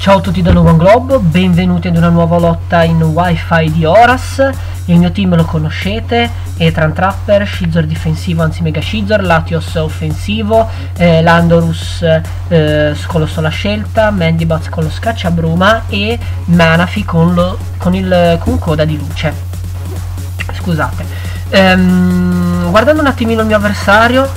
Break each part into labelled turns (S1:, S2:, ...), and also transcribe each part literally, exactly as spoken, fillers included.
S1: Ciao a tutti da Nuovo Globo, benvenuti ad una nuova lotta in Wi-Fi di Horas. Il mio team lo conoscete: Etran Trapper, Scizor difensivo anzi Mega Scizor, Latios offensivo, eh, Landorus eh, con lo sola scelta, Mandibots con lo scacciabruma e Manaphy con, lo, con, il, con coda di luce. Scusate. Ehm, guardando un attimino il mio avversario,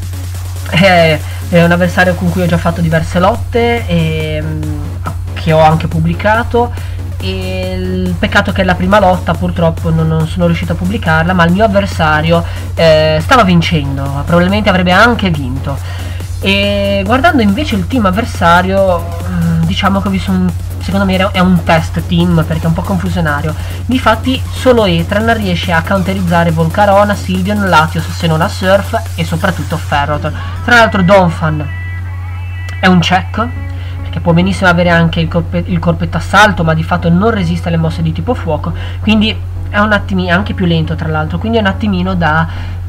S1: eh, è un avversario con cui ho già fatto diverse lotte e che ho anche pubblicato, e il peccato che è la prima lotta purtroppo non, non sono riuscito a pubblicarla, ma il mio avversario eh, stava vincendo, probabilmente avrebbe anche vinto. E guardando invece il team avversario, diciamo che ho visto un, secondo me è un test team perché è un po' confusionario. Difatti solo Etran riesce a counterizzare Volcarona, Sylveon, Latios se non a Surf e soprattutto Ferrothorn. Tra l'altro Donphan è un check, che può benissimo avere anche il, corpe il corpetto assalto, ma di fatto non resiste alle mosse di tipo fuoco, quindi è un attimino anche più lento, tra l'altro, quindi è un attimino da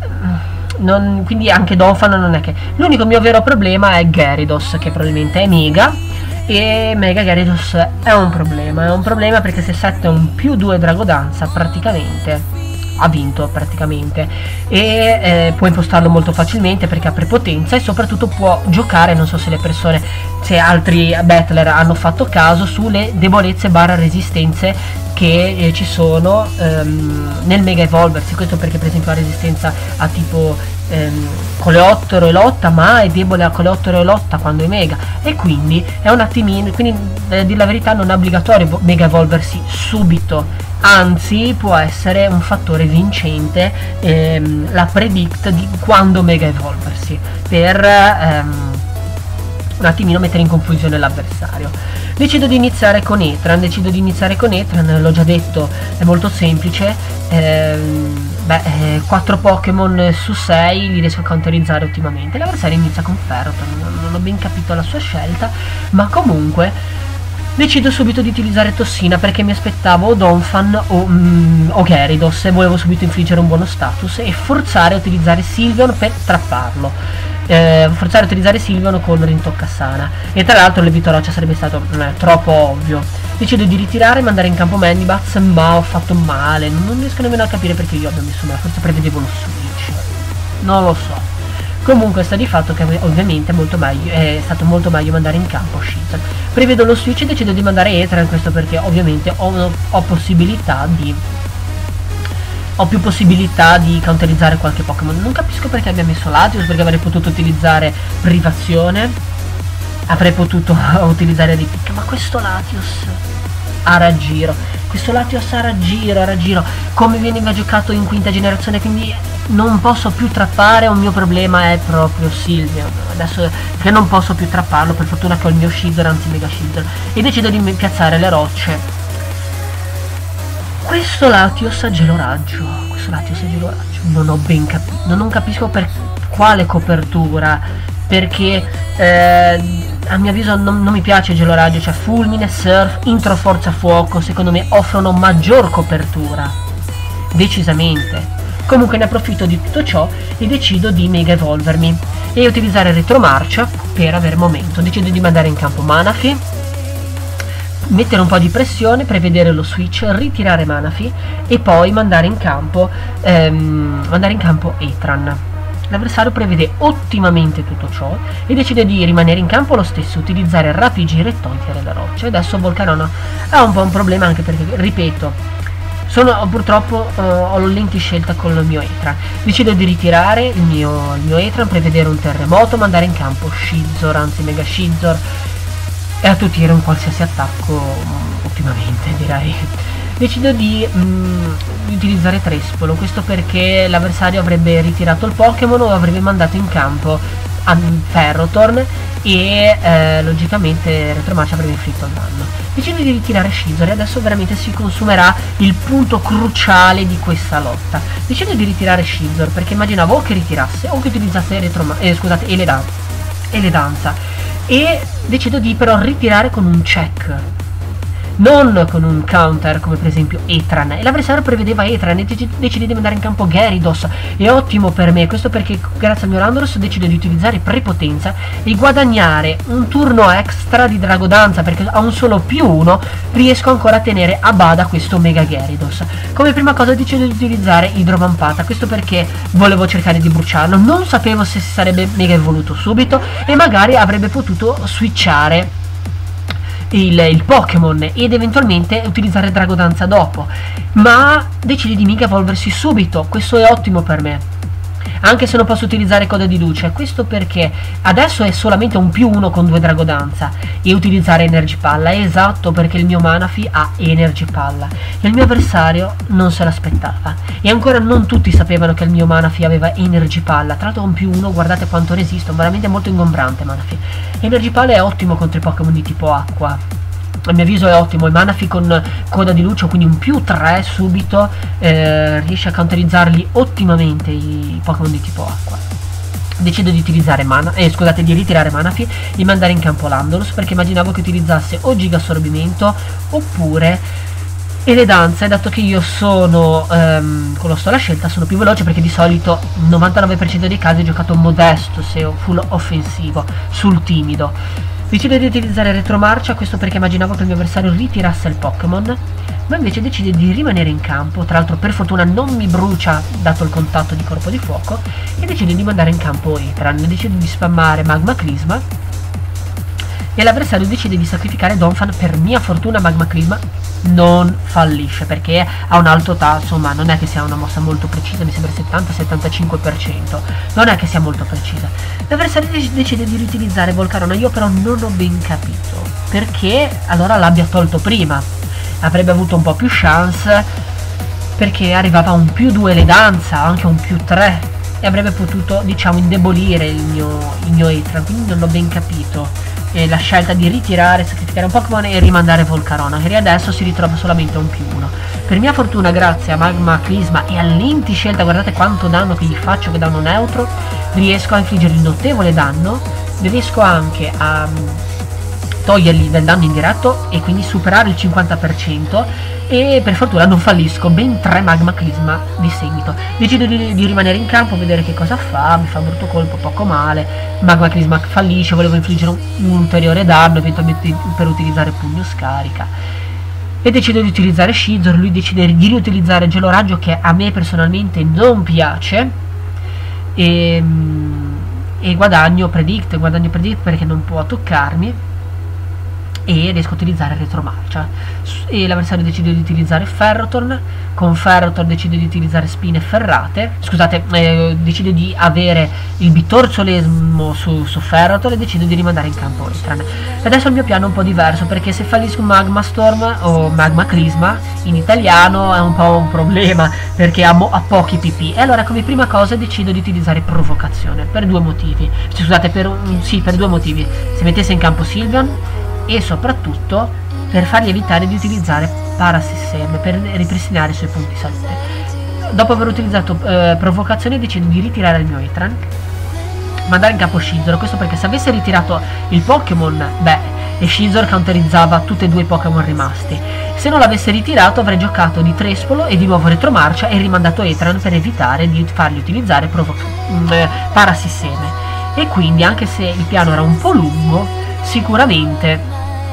S1: non, quindi anche Donphan non è che l'unico mio vero problema è Gyarados, che probabilmente è Mega, e Mega Gyarados è un problema è un problema perché se sette un più due Dragodanza praticamente ha vinto praticamente, e eh, può impostarlo molto facilmente perché ha prepotenza e soprattutto può giocare, non so se le persone, se altri battler hanno fatto caso, sulle debolezze barra resistenze che eh, ci sono ehm, nel Mega Evolversi. Questo perché per esempio ha resistenza a tipo ehm, Coleottero e Lotta, ma è debole a Coleottero e Lotta quando è Mega, e quindi è un attimino, quindi eh, di la verità non è obbligatorio Mega Evolversi subito, anzi può essere un fattore vincente ehm, la predict di quando Mega Evolversi, per ehm, un attimino mettere in confusione l'avversario. Decido di iniziare con Etran, decido di iniziare con Etran, l'ho già detto, è molto semplice, ehm, beh, eh, quattro Pokémon su sei li riesco a counterizzare ottimamente. L'avversario inizia con Ferrothorn, non, non ho ben capito la sua scelta, ma comunque decido subito di utilizzare Tossina perché mi aspettavo o Donphan o, mm, o Gyarados e volevo subito infliggere un buono status e forzare a utilizzare Sylveon per trapparlo. Eh, forzare a utilizzare Sylveon con Rintocca Sana, e tra l'altro l'Evito Roccia sarebbe stato eh, troppo ovvio. Decido di ritirare e mandare in campo Mandibots, ma ho fatto male, non riesco nemmeno a capire perché io abbia messo me, forse prevedevo lo switch, non lo so. Comunque sta di fatto che ovviamente è, molto meglio, è stato molto meglio mandare in campo Scizor. Prevedo lo switch e decido di mandare Etran, questo perché ovviamente ho, ho possibilità di ho più possibilità di counterizzare qualche Pokémon. Non capisco perché abbia messo Latios, perché avrei potuto utilizzare Privazione, avrei potuto utilizzare Ripic, ma questo Latios a raggiro, questo Latios a raggiro, a raggiro, come veniva giocato in quinta generazione, quindi non posso più trappare. Un mio problema è proprio Sylveon, adesso che non posso più trapparlo, per fortuna che ho il mio Scizor, anzi Mega Scizor, e decido di piazzare le rocce. Questo Latios a gelo raggio, questo Latios a gelo raggio, non ho ben capito, non capisco per quale copertura, perché eh, a mio avviso non, non mi piace gelo raggio, cioè fulmine, surf, intro forza fuoco, secondo me offrono maggior copertura, decisamente. Comunque ne approfitto di tutto ciò e decido di mega evolvermi e utilizzare retromarcia per avere momento. Decido di mandare in campo Manaphy, mettere un po' di pressione, prevedere lo switch, ritirare Manaphy e poi mandare in campo ehm, mandare in campo Etran. L'avversario prevede ottimamente tutto ciò e decide di rimanere in campo lo stesso, utilizzare rapigire e togliere la roccia. Adesso Volcarona ha un po' un problema, anche perché, ripeto, sono purtroppo uh, ho lenti scelta con il mio Etran. Decido di ritirare il mio, il mio Etran, prevedere un terremoto, mandare in campo Scizor, anzi Mega Scizor, e attutire un qualsiasi attacco um, ottimamente, direi. Decido di, um, di utilizzare Trespolo, questo perché l'avversario avrebbe ritirato il Pokémon o avrebbe mandato in campo a Ferrothorn e eh, logicamente Retromarcia avrebbe inflitto il danno. Decido di ritirare Scizor e adesso veramente si consumerà il punto cruciale di questa lotta. Decido di ritirare Scizor perché immaginavo o che ritirasse o che utilizzasse Retromarcia, eh, scusate, Eledanza, Eledanza, e decido di però ritirare con un check. non con un counter come per esempio Etran, e l'avversario prevedeva Etran e decide di mandare in campo Gyarados. È ottimo per me, questo perché grazie al mio Landorus decido di utilizzare prepotenza e guadagnare un turno extra di Dragodanza, perché a un solo più uno riesco ancora a tenere a bada questo Mega Gyarados. Come prima cosa decido di utilizzare Idrovampata, questo perché volevo cercare di bruciarlo, non sapevo se si sarebbe mega evoluto subito e magari avrebbe potuto switchare il, il Pokémon ed eventualmente utilizzare Dragodanza dopo, ma decide di mega evolversi subito. Questo è ottimo per me, anche se non posso utilizzare Coda di Luce. Questo perché adesso è solamente un più uno con due Dragodanza e utilizzare Energy Palla è esatto perché il mio Manaphy ha Energy Palla e il mio avversario non se l'aspettava, e ancora non tutti sapevano che il mio Manaphy aveva Energy Palla. Tra l'altro un più uno, guardate quanto resisto, veramente molto ingombrante Manaphy. Energy Palla è ottimo contro i Pokémon di tipo acqua, a mio avviso è ottimo. Il Manaphy con Coda di Luce, quindi un più tre subito, eh, riesce a counterizzarli ottimamente i Pokémon di tipo acqua. Decido di utilizzare mana, eh, scusate, di ritirare Manaphy e mandare in campo Landorus, perché immaginavo che utilizzasse o Giga Assorbimento oppure Eledanza, e dato che io sono, ehm, con lo sto alla scelta, sono più veloce perché di solito novantanove per cento dei casi ho giocato modesto, se full offensivo, sul timido. Decido di utilizzare Retromarcia, questo perché immaginavo che il mio avversario ritirasse il Pokémon, ma invece decide di rimanere in campo. Tra l'altro per fortuna non mi brucia dato il contatto di corpo di fuoco, e decide di mandare in campo Etran. Decido di spammare Magma Crisma e l'avversario decide di sacrificare Donphan. Per mia fortuna Magma Crisma non fallisce perché ha un alto tasso, ma non è che sia una mossa molto precisa, mi sembra settanta settantacinque per cento, non è che sia molto precisa. L'avversario decide di riutilizzare Volcarona, io però non ho ben capito perché allora l'abbia tolto prima. Avrebbe avuto un po' più chance perché arrivava a un più due Eledanza, anche un più tre, e avrebbe potuto, diciamo, indebolire il mio, il mio Etran, quindi non l'ho ben capito. E la scelta di ritirare, sacrificare un Pokémon e rimandare Volcarona, che adesso si ritrova solamente a un più uno. Per mia fortuna, grazie a Magma Crisma e all'inti scelta, guardate quanto danno che gli faccio, che danno neutro, riesco a infliggergli notevole danno, riesco anche a togliergli del danno indiretto e quindi superare il cinquanta per cento, e per fortuna non fallisco, ben tre Magma Crisma di seguito. Decido di, di rimanere in campo, vedere che cosa fa, mi fa un brutto colpo, poco male, Magma Crisma fallisce, volevo infliggere un, un ulteriore danno, eventualmente per utilizzare Pugno Scarica, e decido di utilizzare Scizor. Lui decide di riutilizzare Geloraggio, che a me personalmente non piace, e, e guadagno Predict, guadagno Predict perché non può toccarmi, e riesco a utilizzare Retromarcia. E l'avversario decide di utilizzare Ferrothorn, con Ferrothorn decide di utilizzare Spine Ferrate, scusate, eh, decide di avere il Bitorzolesmo su, su Ferrothorn e decide di rimandare in campo Etran. Adesso il mio piano è un po' diverso, perché se fallisco Magma Storm o Magma Crisma in italiano è un po' un problema, perché ha, ha pochi P P, e allora come prima cosa decido di utilizzare Provocazione per due motivi, scusate, per, sì, per due motivi: se mettesse in campo Sylveon, e soprattutto per fargli evitare di utilizzare Parasisteme per ripristinare i suoi punti salute. Dopo aver utilizzato eh, Provocazione decido di ritirare il mio Etran, mandare in campo Scizor, questo perché se avesse ritirato il Pokémon, beh, e Scizor counterizzava tutti e due i Pokémon rimasti. Se non l'avesse ritirato avrei giocato di Trespolo e di nuovo Retromarcia e rimandato Etran per evitare di fargli utilizzare eh, Parasisteme. E quindi, anche se il piano era un po' lungo, sicuramente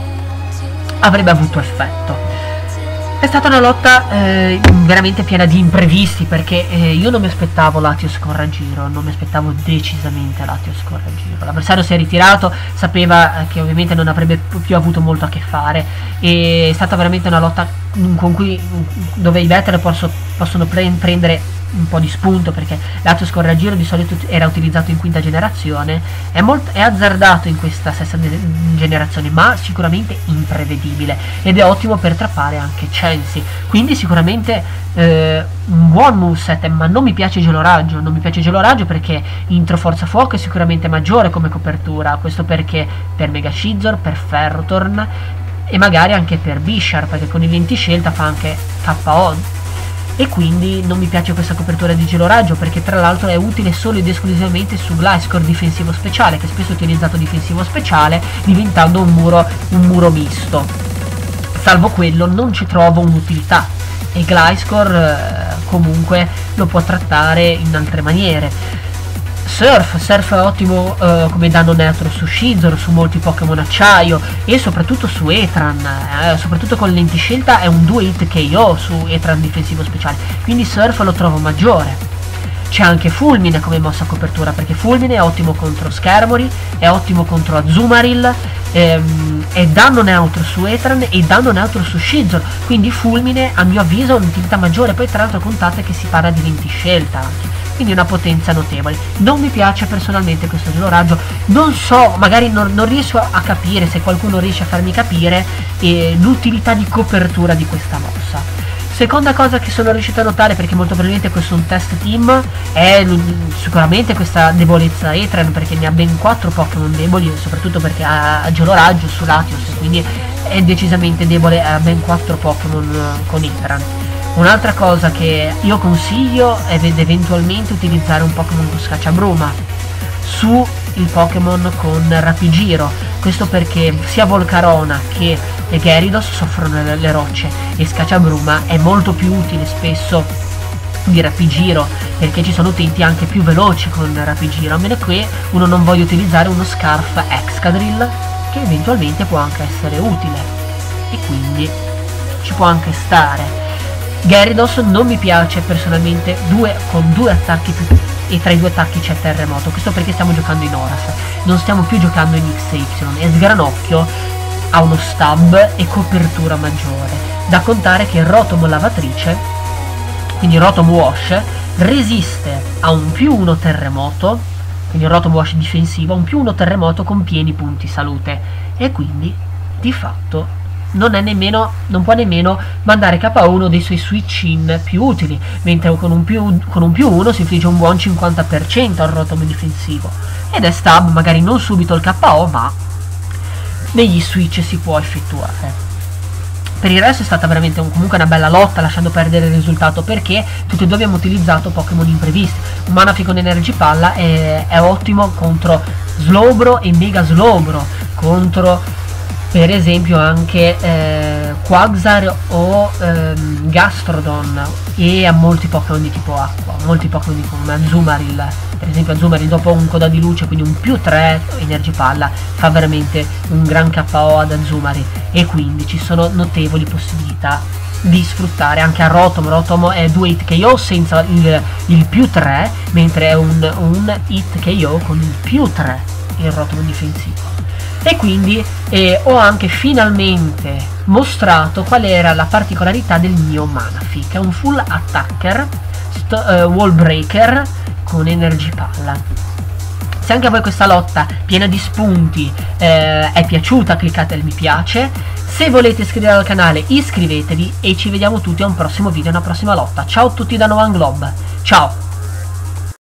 S1: avrebbe avuto effetto. È stata una lotta eh, veramente piena di imprevisti, perché eh, io non mi aspettavo Latios Scorragiro, non mi aspettavo decisamente Latios Scorragiro. L'avversario si è ritirato, sapeva che ovviamente non avrebbe più avuto molto a che fare, e è stata veramente una lotta con cui, dove i battle posso, possono pre prendere un po' di spunto, perché Latios Scorragiro di solito era utilizzato in quinta generazione, è, molto, è azzardato in questa sesta generazione, ma sicuramente imprevedibile, ed è ottimo per trappare anche Chansey, quindi sicuramente eh, un buon moveset. Ma non mi piace Geloraggio, non mi piace Geloraggio perché Intro Forza Fuoco è sicuramente maggiore come copertura, questo perché per Mega Scizor, per Ferrothorn e magari anche per Bisharp, perché con i venti scelta fa anche K O, e quindi non mi piace questa copertura di Geloraggio, perché tra l'altro è utile solo ed esclusivamente su Gliscor difensivo speciale, che spesso è utilizzato difensivo speciale, diventando un muro, un muro misto. salvo quello non ci trovo un'utilità, e Gliscor eh, comunque lo può trattare in altre maniere. Surf, Surf è ottimo eh, come danno neutro su Scizor, su molti Pokémon acciaio e soprattutto su Etran, eh, soprattutto con lentiscelta è un due hit K O su Etran difensivo speciale, quindi Surf lo trovo maggiore. C'è anche Fulmine come mossa copertura, perché Fulmine è ottimo contro Schermori, è ottimo contro Azumarill, ehm, è danno neutro su Etran e danno neutro su Scizor, quindi Fulmine a mio avviso ha un'utilità maggiore. Poi tra l'altro contate che si parla di lentiscelta anche, quindi una potenza notevole. Non mi piace personalmente questo gelo raggio, non so, magari non, non riesco a capire, se qualcuno riesce a farmi capire eh, l'utilità di copertura di questa mossa. Seconda cosa che sono riuscito a notare, perché molto probabilmente questo è un test team, è sicuramente questa debolezza Etran, perché ne ha ben quattro Pokémon deboli, soprattutto perché ha gelo raggio su Latios, quindi è decisamente debole a ben quattro Pokémon con Etran. Un'altra cosa che io consiglio è eventualmente utilizzare un Pokémon con Scacciabruma su il Pokémon con Rapigiro, questo perché sia Volcarona che Gyarados soffrono le, le rocce e Scacciabruma è molto più utile spesso di Rapigiro, perché ci sono utenti anche più veloci con Rapigiro, a meno che uno non voglia utilizzare uno Scarf Excadrill, che eventualmente può anche essere utile e quindi ci può anche stare. Gyarados non mi piace personalmente due, con due attacchi più, e tra i due attacchi c'è Terremoto, questo perché stiamo giocando in Oras, non stiamo più giocando in X Y, e Sgranocchio ha uno stab e copertura maggiore, da contare che Rotom Lavatrice, quindi Rotom Wash, resiste a un più uno Terremoto, quindi Rotom Wash difensivo, a un più uno Terremoto con pieni punti salute, e quindi di fatto non è nemmeno, non può nemmeno mandare K O uno dei suoi switch in più utili, mentre con un più, con un più uno si infligge un buon cinquanta per cento al Rotom difensivo, ed è stab, magari non subito il K O, ma negli switch si può effettuare. Per il resto è stata veramente un, comunque una bella lotta, lasciando perdere il risultato, perché tutti e due abbiamo utilizzato Pokémon imprevisti. Un Manaphy con Energipalla è, è ottimo contro Slowbro e Mega Slowbro, contro per esempio anche eh, Quagsar o ehm, Gastrodon, e a molti Pokémon di tipo acqua, molti Pokémon come Azumarill. Per esempio Azumarill dopo un coda di luce, quindi un più tre Energipalla, fa veramente un gran K O ad Azumarill, e quindi ci sono notevoli possibilità di sfruttare anche a Rotom. Rotom è due hit K O senza il, il più tre, mentre è un, un hit K O con il più tre il Rotom difensivo. E quindi eh, ho anche finalmente mostrato qual era la particolarità del mio Manaphy, che è un full attacker, uh, wall breaker con Energipalla. Se anche a voi questa lotta piena di spunti eh, è piaciuta, cliccate il mi piace. Se volete iscrivervi al canale iscrivetevi, e ci vediamo tutti a un prossimo video, a una prossima lotta. Ciao a tutti da Novan Glob, ciao!